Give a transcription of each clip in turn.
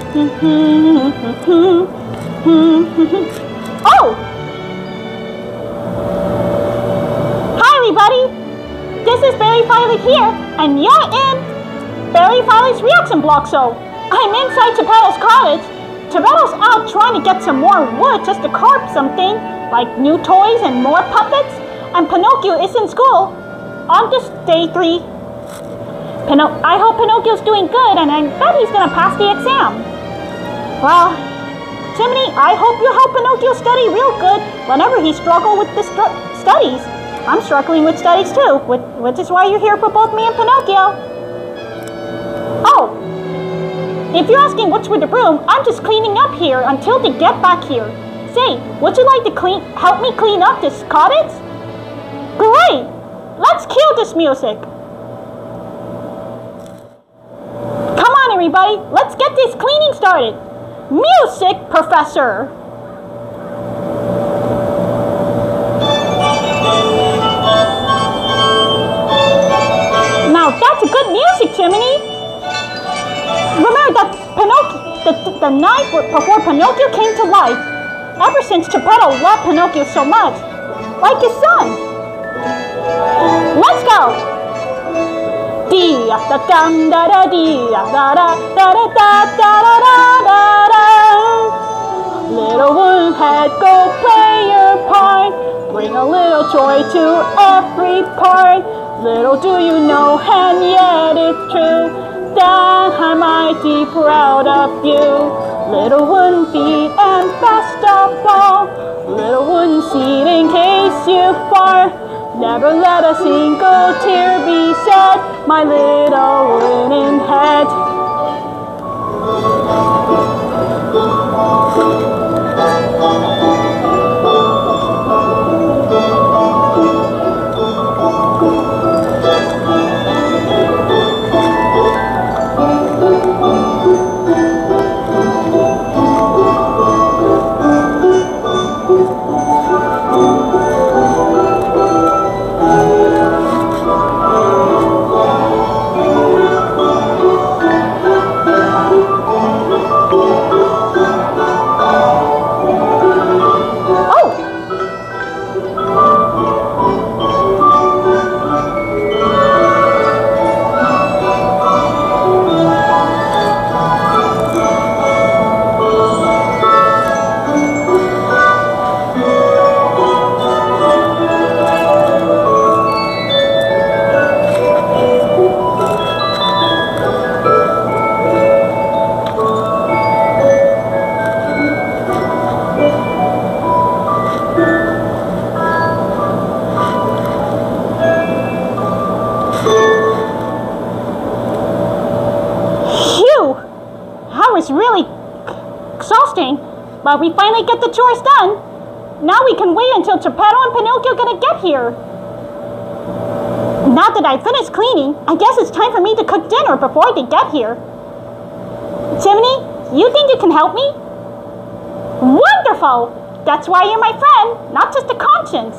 Oh! Hi everybody! This is Violet here, and you're in Violet's reaction block show. I'm inside Geppetto's cottage. Geppetto's out trying to get some more wood just to carve something, like new toys and more puppets. And Pinocchio is in school on this day 3. I hope Pinocchio's doing good, and I bet he's gonna pass the exam. Well, Jiminy, I hope you help Pinocchio study real good whenever he struggles with the studies. I'm struggling with studies too, which is why you're here for both me and Pinocchio. Oh, if you're asking what's with the broom, I'm just cleaning up here until they get back here. Say, would you like to help me clean up this cottage? Great! Let's cue this music. Come on everybody, let's get this cleaning started. Music, Professor! Now that's a good music, Jiminy. Remember that the night before Pinocchio came to life. Ever since Geppetto loved Pinocchio so much, like his son. Let's go! Dee da dum da da dee da da da da da da da da da. Little wooden head, go play your part. Bring a little joy to every part. Little do you know, and yet it's true, that I'm mighty proud of you. Little wooden feet, and best of all, little wooden seat in case you fall. Never let a single tear be shed, my little wooden head. Really exhausting, but we finally get the chores done. Now we can wait until Geppetto and Pinocchio gonna get here. Now that I finished cleaning, I guess it's time for me to cook dinner before they get here. Jiminy, you think you can help me? Wonderful! That's why you're my friend, not just a conscience.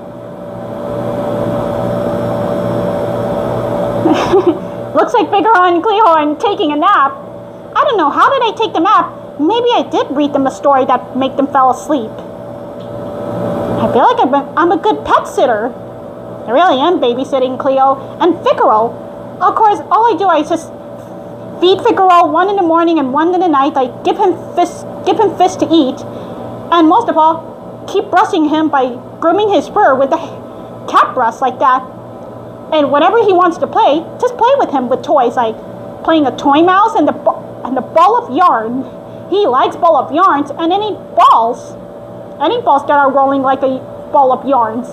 Looks like Figaro and Cleo are taking a nap. I don't know, how did I take them out? Maybe I did read them a story that made them fall asleep. I feel like I'm a good pet sitter. I really am babysitting Cleo and Figaro. Of course, all I do is just feed Figaro 1 in the morning and 1 in the night. I give him fish to eat. And most of all, keep brushing him by grooming his fur with a cat brush like that. And whenever he wants to play, just play with him with toys like playing a toy mouse and the ball of yarn. He likes ball of yarns and any balls that are rolling like a ball of yarns.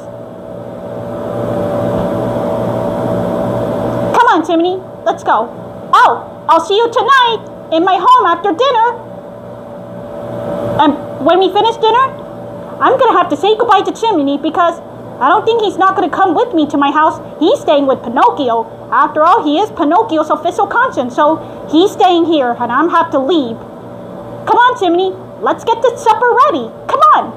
Come on, Jiminy, let's go. Oh, I'll see you tonight in my home after dinner. And when we finish dinner, I'm gonna have to say goodbye to Jiminy because I don't think he's not gonna come with me to my house. He's staying with Pinocchio. After all, he is Pinocchio's official conscience, so he's staying here and I'm have to leave. Come on, Jiminy, let's get this supper ready. Come on.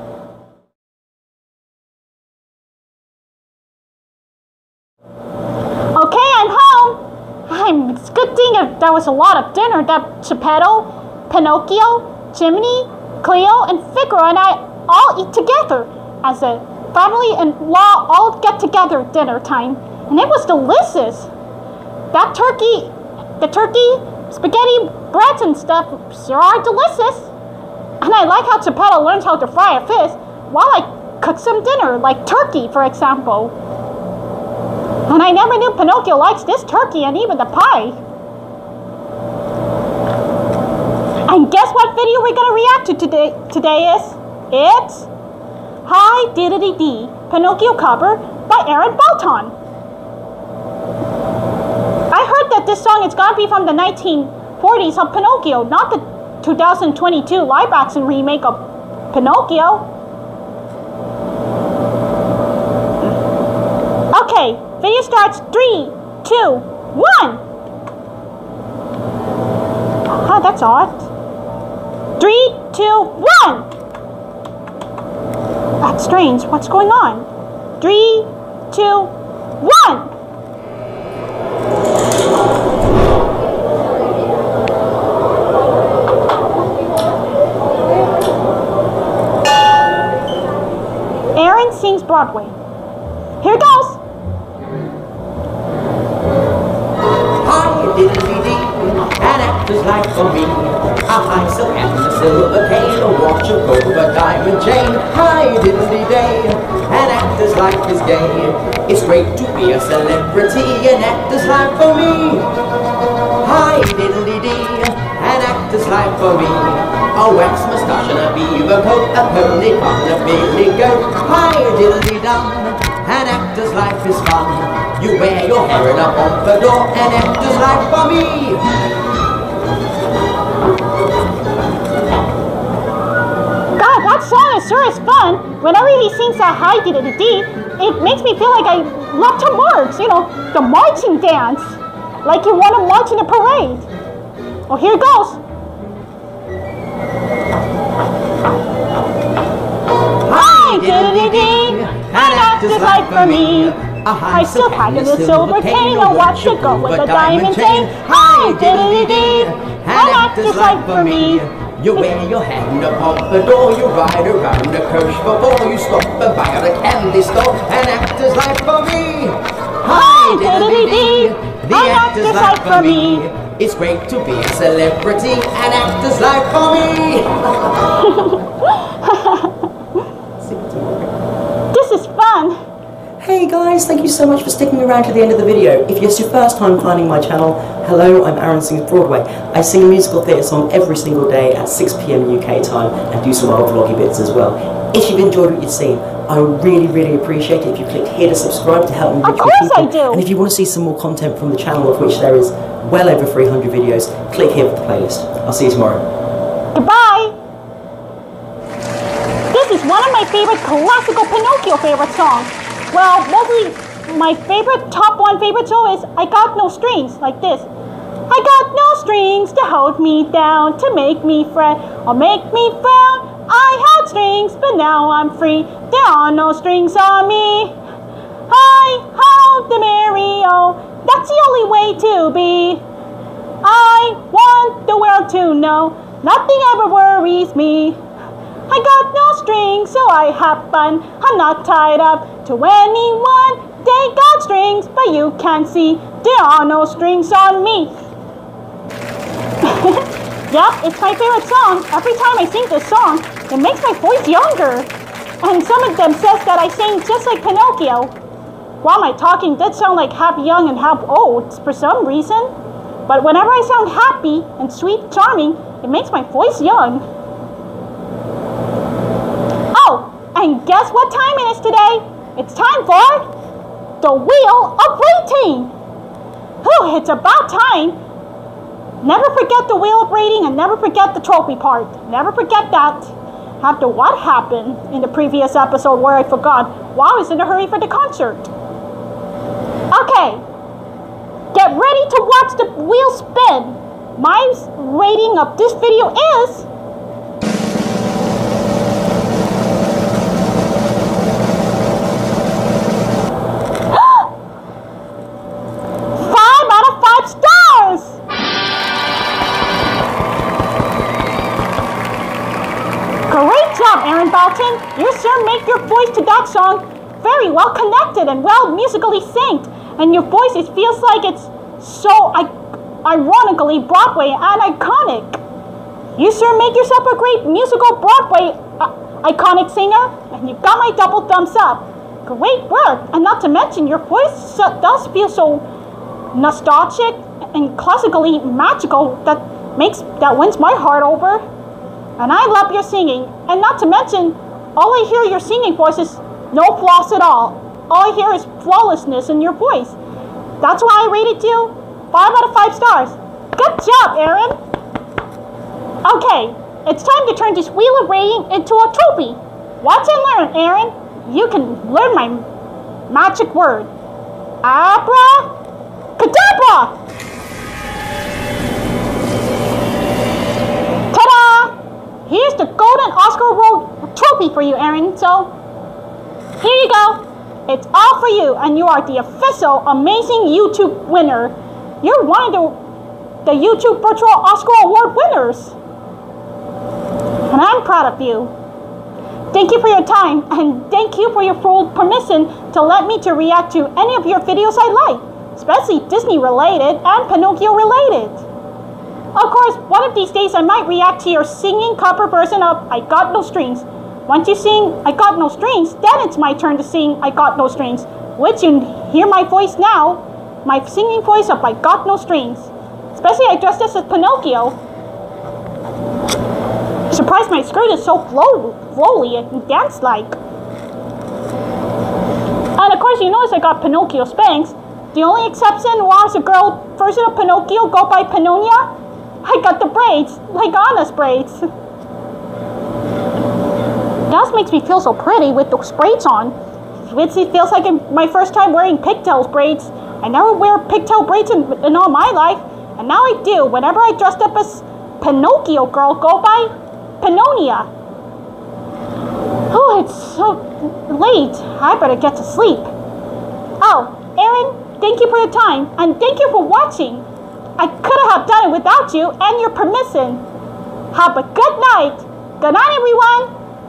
Okay, I'm home. It's a good thing that there was a lot of dinner that Geppetto Pinocchio, Jiminy, Cleo, and Figaro and I all eat together as a family-in-law all get together at dinner time. And it was delicious. The turkey, spaghetti, breads and stuff sure are delicious. And I like how Geppetto learns how to fry a fish while I cook some dinner, like turkey, for example. And I never knew Pinocchio likes this turkey and even the pie. And guess what video we're going to react to today is? It's Hi-Diddle-Dee-Dee Pinocchio cover by AARON Bolton. I heard that this song is going to be from the 1940s of Pinocchio, not the 2022 live-action remake of Pinocchio. Okay, video starts 3, 2, 1. Oh, that's odd. 3, 2, 1. That's strange. What's going on? 3, 2, 1. AARON Sings Broadway. Here goes. Hi-Diddle-Dee-Dee, an actor's life for me. A high silk hat and a silver cane, a watch, a rope, a diamond chain. Hi-Diddle-Dee-Day, an actor's life is gay. It's great to be a celebrity, an actor's life for me. Hi-Diddle-Dee-Dee, an actor's life for me. A wax moustache and a beaver coat, a pony cart and a billy goat. Hi-Diddle-Dee-Dum, an actor's life is fun. You wear your hair in a pompadour, an actor's life for me. God, that song sure is fun. Whenever he sings that Hi-Diddle-Dee-Dee, it makes me feel like I love to march. You know, the marching dance. Like you want to march in a parade. Well, here it goes. Hi-Diddle-Dee-Dee, an actor's life for me. A high silk hat and a silver cane, a watch to go with a diamond chain. Hi-Diddle-Dee-Dee, an actor's life for me. You wear your hat in a pompadour, you ride around a coach for ball, you stop and buy at a candy store, an actor's life for me. Hi-Diddle-Dee-Dee, the actor's life for me. It's great to be a celebrity, an actor's life for me. This is fun. Hey guys, thank you so much for sticking around to the end of the video. If it's your first time finding my channel, hello, I'm AARON Sings Broadway. I sing a musical theatre song every single day at 6 PM UK time and do some other vloggy bits as well. If you've enjoyed what you've seen, I would really appreciate it if you click here to subscribe to help me reach more people. Of course I do. And if you want to see some more content from the channel, of which there is well over 300 videos, click here for the playlist. I'll see you tomorrow. Goodbye. This is one of my favorite classical Pinocchio favorite songs. Well, mostly my top one favorite song is I Got No Strings, like this. I got no strings to hold me down, to make me fret or make me frown. I had strings, but now I'm free. There are no strings on me. Hi, ho, the merry-o, that's the only way to be. I want the world to know nothing ever worries me. I got no strings, so I have fun. I'm not tied up to anyone. They got strings, but you can't see. There are no strings on me. Yep, it's my favorite song. Every time I sing this song, it makes my voice younger. And some of them says that I sing just like Pinocchio. While my talking did sound like half young and half old for some reason. But whenever I sound happy and sweet, charming, it makes my voice young. Oh, and guess what time it is today? It's time for the Wheel of Rating. Whew, it's about time. Never forget the Wheel of Rating and never forget the trophy part. Never forget that. After what happened in the previous episode where I forgot while I was in a hurry for the concert. Okay, get ready to watch the wheel spin. My rating of this video is... Bolton. You sure make your voice to that song very well connected and well musically synced. And your voice, it feels like it's so ironically Broadway and iconic. You sure make yourself a great musical Broadway iconic singer, and you got my double thumbs up. Great work, and not to mention your voice does feel so nostalgic and classically magical that wins my heart over. And I love your singing, and not to mention, all I hear your singing voice is no flaws at all. All I hear is flawlessness in your voice. That's why I rated you 5 out of 5 stars. Good job, Aaron. Okay, it's time to turn this wheel of rating into a trophy. Watch and learn, Aaron. You can learn my magic word. Abracadabra! Ta-da! Here's the Golden Oscar Award trophy for you, Aaron. So, here you go. It's all for you, and you are the official amazing YouTube winner. You're one of the YouTube Virtual Oscar Award winners. And I'm proud of you. Thank you for your time, and thank you for your full permission to let me to react to any of your videos I like, especially Disney related and Pinocchio related. Of course, one of these days I might react to your singing cover version of I Got No Strings. Once you sing I Got No Strings, then it's my turn to sing I Got No Strings, which you hear my voice now, my singing voice of I Got No Strings. Especially I dressed as Pinocchio. Surprised my skirt is so flowy and dance-like. And of course you notice I got Pinocchio Spanx. The only exception was a girl version of Pinocchio go by Pinonia. I got the braids, like Anna's braids. That makes me feel so pretty with those braids on. Which it feels like my first time wearing pigtails braids. I never wear pigtail braids in all my life. And now I do, whenever I dressed up as Pinocchio girl go by Pinonia. Oh, it's so late. I better get to sleep. Oh, Aaron, thank you for your time, and thank you for watching. I couldn't have done it without you and your permission. Have a good night. Good night, everyone.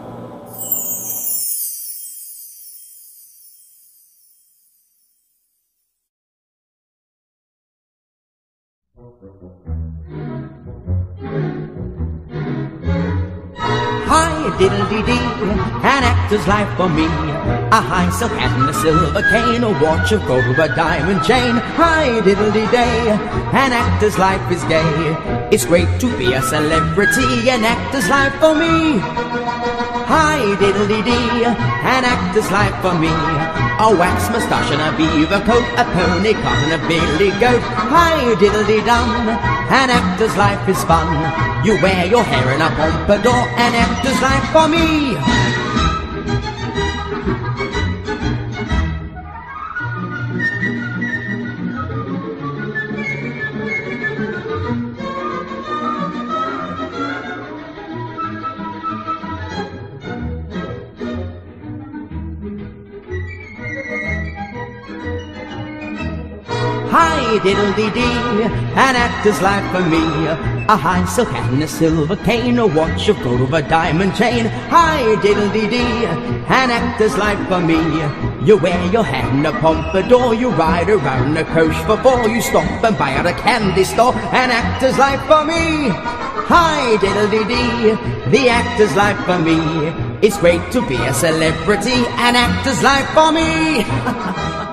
Hi-Diddle-Dee-Dee, an actor's life for me. A high silk hat and a silver cane, a watch of gold, a diamond chain. Hi-Diddle-Dee-Day, an actor's life is gay. It's great to be a celebrity, an actor's life for me. Hi-Diddle-Dee-Dee, an actor's life for me. A wax moustache and a beaver coat, a pony cart and a billy goat. Hi-Diddle-Dee-Dum, an actor's life is fun. You wear your hair in a pompadour, an actor's life for me. Hi-Diddle-Dee-Dee, an actor's life for me. A high silk hat and a silver cane, a watch of gold, a diamond chain. Hi-Diddle-Dee-Dee, an actor's life for me. You wear your hair in a pompadour, you ride around a coach for 4, you stop and buy at a candy store, an actor's life for me. Hi-Diddle-Dee-Dee, the actor's life for me. It's great to be a celebrity, an actor's life for me.